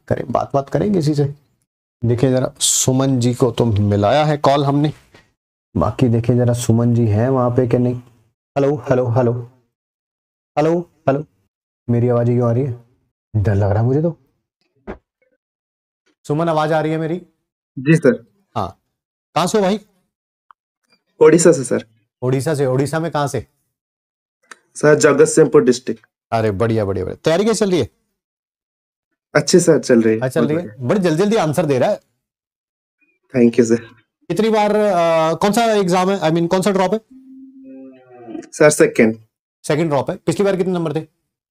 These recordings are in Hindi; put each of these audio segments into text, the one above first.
करें, बात करें किसी से। देखिए जरा सुमन जी को तो मिलाया है कॉल हमने, बाकी देखिए जरा सुमन जी हैं वहां पे कि नहीं। Hello hello hello hello hello, मेरी आवाज ही क्यों आ रही है, डर लग रहा है मुझे तो। सुमन आवाज आ रही है मेरी? जी सर। हाँ, कहाँ से हो भाई? ओडिशा से सर। उड़ीसा से? उड़ीसा में कहाँ से? Sir Jagatsinghpur district. अरे बढ़िया बढ़िया बढ़िया, तैयारी कैसे चल रही है? अच्छी सर चल रही है, अच्छा चल बहुत रही है, बढ़िया। बड़ी जल्दी जल्दी आंसर दे रहा है। Thank you sir. कितनी बार कौन सा एग्जाम है, आई मीन कौन सा ड्रॉप है? Sir second. सेकंड ड्रॉप है। पिछली बार कितने नंबर थे?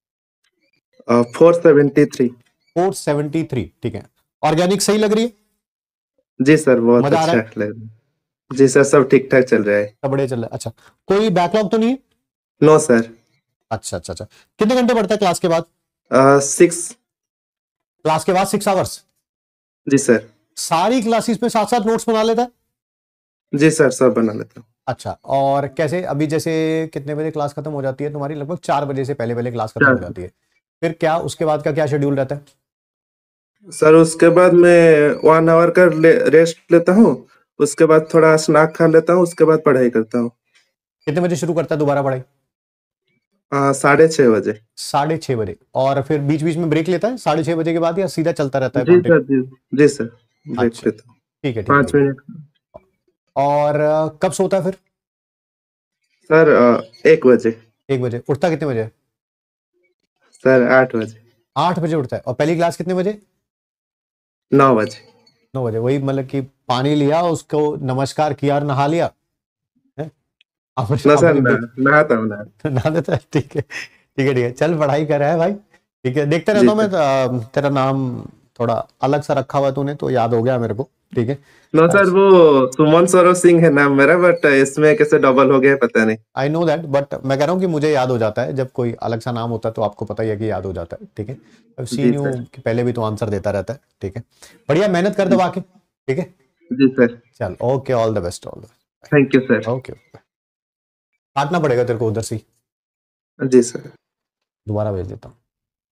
473। 473, ठीक है। ऑर्गेनिक सही लग रही है? जी सर बहुत मजा आ रहा अच्छा है? लग रहा है। जी सर सब ठीक ठाक चल रहा है। सब बढ़िया चल रहा है। अच्छा, कोई बैकलॉग तो नहीं है? No sir. अच्छा अच्छा अच्छा, कितने घंटे पढ़ता है क्लास के बाद? 6। क्लास के बाद 6 आवर्स? जी सर। सारी क्लासेस में साथ साथ नोट्स बना लेता है? जी सर सब बना लेता हूँ। अच्छा, और कैसे अभी जैसे कितने बजे क्लास खत्म हो जाती है तुम्हारी? लगभग 4 बजे से पहले पहले क्लास खत्म हो चार। जाती है। फिर क्या उसके बाद का क्या शेड्यूल रहता है? सर उसके बाद मैं 1 आवर का रेस्ट लेता हूँ। उसके बाद थोड़ा स्नैक खा लेता हूँ, उसके बाद पढ़ाई करता हूँ। कितने बजे शुरू करता है दोबारा पढ़ाई? 6:30 बजे। 6:30 बजे, और फिर बीच बीच में ब्रेक लेता है 6:30 बजे के बाद, या सीधा चलता रहता है जी कंटिन्यू? सर जी। जी सर। ब्रेक अच्छा, लेता हूँ। ठीक है ठीक है पाँच ठीक है। मिनट और कब सोता है फिर? सर 1 बजे। 1 बजे। उठता कितने बजे? सर 8 बजे। 8 बजे उठता है। और पहली क्लास कितने बजे? 9 बजे। 9 बजे। वही मतलब कि पानी लिया, उसको नमस्कार किया और नहा लिया है? अपने ना सर अपने ना नहाता हूँ ना। नहा देता है, ठीक है ठीक है ठीक है। चल पढ़ाई कर रहा है भाई, ठीक है। देखते जी रहता हूँ मैं सर। तेरा नाम थोड़ा अलग सा रखा हुआ तूने, तो याद हो गया मेरे को, ठीक है। नो सर वो सुमन सौरव सिंह है नाम मेरा, बट इसमें कैसे डबल हो गया पता नहीं। आई नो दैट, बट मैं कह रहा हूँ कि मुझे याद हो जाता है जब कोई अलग सा नाम होता है, तो आपको पता ही है कि याद हो जाता है, ठीक है। अब जी सीन यू सर। कि पहले भी तो आंसर देता रहता है, ठीक है। बढ़िया, मेहनत कर दबा के, ठीक है। जी सर। चल okay, all the best, all the thank you sir. Best. Okay, काटना पड़ेगा तेरे को उधर से ही, जी सर। दोबारा भेज देता हूँ।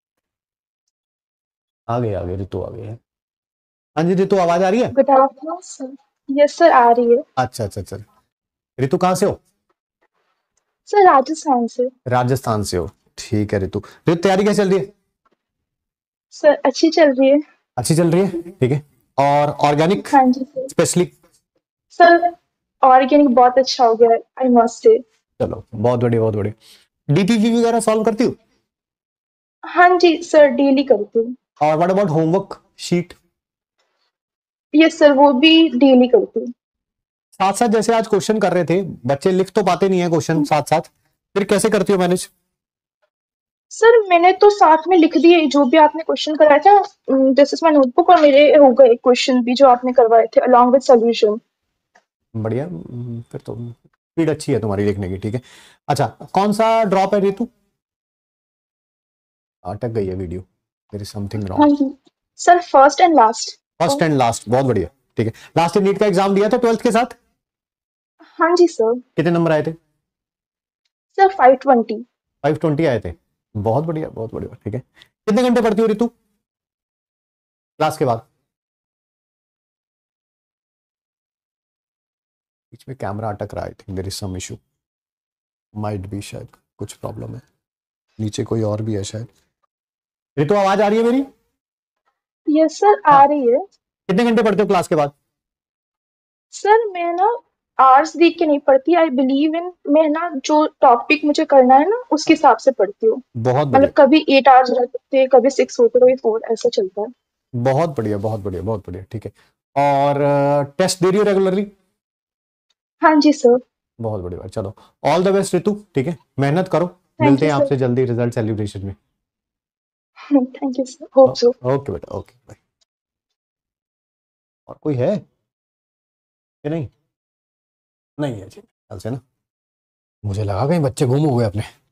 आ गए रितु आ गई है। हाँ जी रितु, आवाज आ रही है? Good afternoon sir. Yes sir आ रही है। अच्छा अच्छा अच्छा। रितु कहाँ से हो? सर राजस्थान से। राजस्थान से हो, ठीक है रितु। रितु तैयारी कैसे चल रही है? सर अच्छी चल रही है। अच्छी चल रही है, ठीक है। और ऑर्गेनिक हाँ जी सर। स्पेशली? सर ऑर्गेनिक बहुत अच्छा हो गया, आई मस्ट से। चलो बहुत बढ़िया बहुत बढ़िया। डीटीजी वगैरह सॉल्व करती हो? हाँ जी सर डेली करती हूँ। और what about homework sheet? Yes sir वो भी डेली करती हूँ। साथ साथ जैसे आज क्वेश्चन कर रहे थे, बच्चे लिख तो पाते नहीं है क्वेश्चन साथ साथ, फिर कैसे करती हो मैनेज? सर मैंने तो साथ में लिख दिए जो भी आपने क्वेश्चन कराया था। दिस इज माय नोटबुक और मेरे हो गए क्वेश्चन भी जो आपने करवाए थे अलॉन्ग विद सॉल्यूशन। बढ़िया, फिर तो स्पीड अच्छी है तुम्हारी लिखने की, ठीक है। अच्छा, कौन सा ड्रॉप है रितु? अटक गई है वीडियो, देयर इज समथिंग हाँ रॉन्ग। जी sir first and last. First and last, बहुत बढ़िया, ठीक है। लास्ट नीट का एग्जाम दिया था 12th के साथ? हाँ जी सर। कितने नंबर आए थे? सर 520। 520 आए थे, बहुत बढ़िया, ठीक है। कितने घंटे पढ़ती हो रितु क्लास के बाद? बीच में कैमरा अटक रहा है, I think there is some issue, might be, शायद कुछ प्रॉब्लम है। नीचे कोई और भी है शायद। रितु आवाज आ रही है मेरी? यस सर हाँ, आ रही है। कितने घंटे पढ़ते हो क्लास के बाद? सर मैं ना आर्ट्स देख के नहीं पढ़ती, आई बिलीव इन, मैं ना जो टॉपिक मुझे करना है ना उसके हिसाब से पढ़ती हूँ। बहुत मतलब बढ़िया कभी 8 आवर्स रहते हैं, कभी 6 होते, कभी 4, ऐसा चलता है। बहुत बढ़िया बहुत बढ़िया बहुत बढ़िया, ठीक है। और टेस्ट दे रही हो रेगुलरली? हाँ जी सर। बहुत बढ़िया, चलो ऑल द बेस्ट रितु, ठीक है। मेहनत करो, थैंक मिलते यू हैं सर। आपसे जल्दी रिजल्ट सेलिब्रेशन में। Thank you sir, hope so. Okay बेटा, ओके बाय। और कोई है कि नहीं? नहीं है जी ख्याल से ना, मुझे लगा कहीं बच्चे गुम हो गए अपने।